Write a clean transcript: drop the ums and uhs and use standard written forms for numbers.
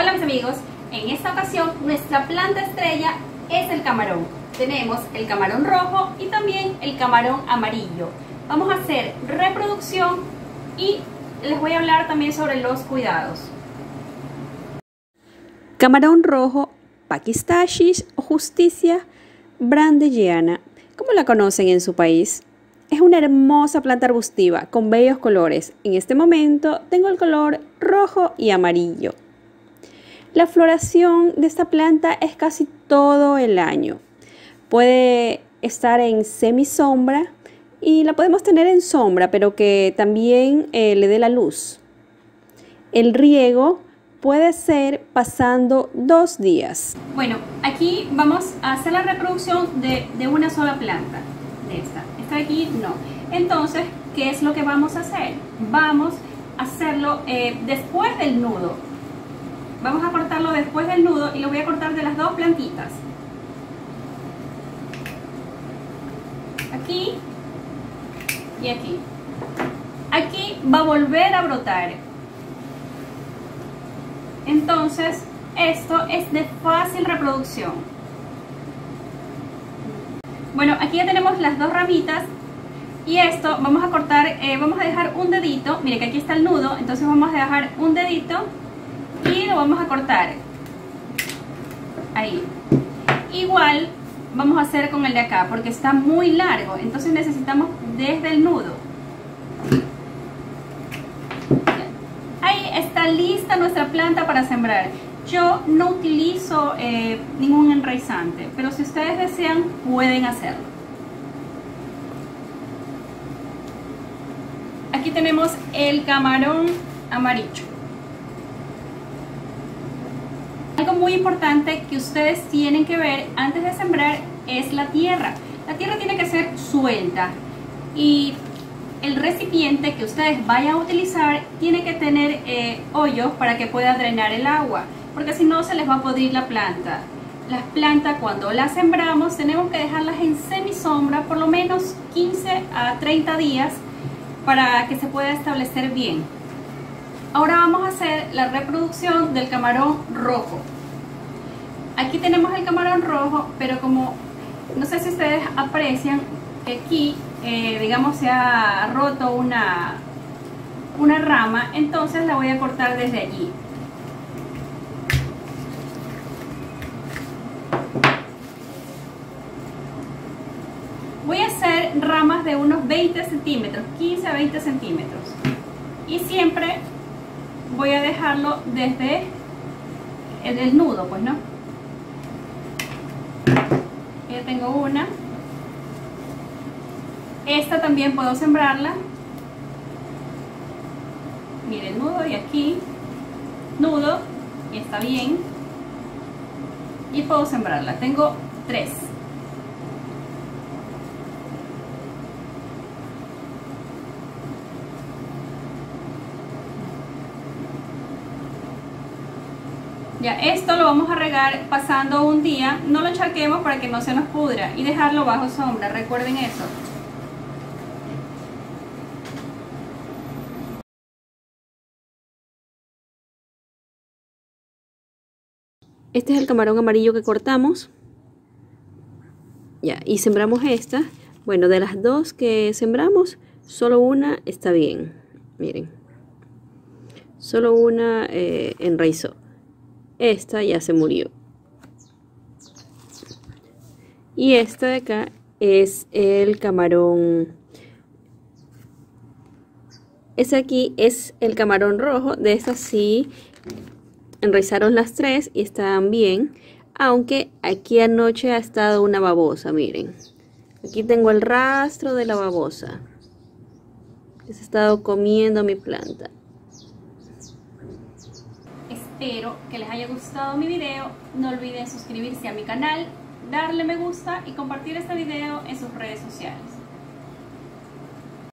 Hola mis amigos, en esta ocasión nuestra planta estrella es el camarón. Tenemos el camarón rojo y también el camarón amarillo. Vamos a hacer reproducción y les voy a hablar también sobre los cuidados. Camarón rojo, Pakistashis o Justicia brandelliana, como la conocen en su país. Es una hermosa planta arbustiva con bellos colores. En este momento tengo el color rojo y amarillo. La floración de esta planta es casi todo el año. Puede estar en semisombra y la podemos tener en sombra, pero que también le dé la luz. El riego puede ser pasando 2 días. Bueno, aquí vamos a hacer la reproducción de una sola planta. De esta de aquí no. Entonces, ¿qué es lo que vamos a hacer? Vamos a hacerlo después del nudo. Vamos a cortarlo después del nudo y lo voy a cortar de las dos plantitas. Aquí y aquí. Aquí va a volver a brotar. Entonces, esto es de fácil reproducción. Bueno, aquí ya tenemos las dos ramitas y esto vamos a cortar, vamos a dejar un dedito. Mire que aquí está el nudo, entonces vamos a dejar un dedito y lo vamos a cortar ahí. Igual vamos a hacer con el de acá porque está muy largo, entonces necesitamos desde el nudo. Ahí está lista nuestra planta para sembrar. Yo no utilizo ningún enraizante, pero si ustedes desean pueden hacerlo. Aquí tenemos el camarón amarillo. Algo muy importante que ustedes tienen que ver antes de sembrar es la tierra. La tierra tiene que ser suelta y el recipiente que ustedes vayan a utilizar tiene que tener hoyos para que pueda drenar el agua, porque si no se les va a podrir la planta. Las plantas cuando las sembramos tenemos que dejarlas en semisombra por lo menos 15 a 30 días para que se pueda establecer bien. Ahora vamos a hacer la reproducción del camarón rojo. Aquí tenemos el camarón rojo, pero como no sé si ustedes aprecian que aquí digamos se ha roto una rama, entonces la voy a cortar desde allí. Voy a hacer ramas de unos 20 centímetros, 15 a 20 centímetros. Y siempre voy a dejarlo desde el nudo, pues, ¿no? Ya tengo una. Esta también puedo sembrarla. Miren, nudo y aquí. Nudo, y está bien. Y puedo sembrarla. Tengo 3. Ya, esto lo vamos a regar pasando un día, no lo encharquemos para que no se nos pudra y dejarlo bajo sombra, recuerden eso. Este es el camarón amarillo que cortamos. Ya, y sembramos esta. Bueno, de las dos que sembramos, solo una está bien. Miren. Solo una enraizó. Esta ya se murió. Y esta de acá es el camarón. Ese aquí es el camarón rojo. De esta sí enraizaron las 3 y están bien. Aunque aquí anoche ha estado una babosa, miren. Aquí tengo el rastro de la babosa que se ha estado comiendo mi planta. Espero que les haya gustado mi video. No olviden suscribirse a mi canal, darle me gusta y compartir este video en sus redes sociales.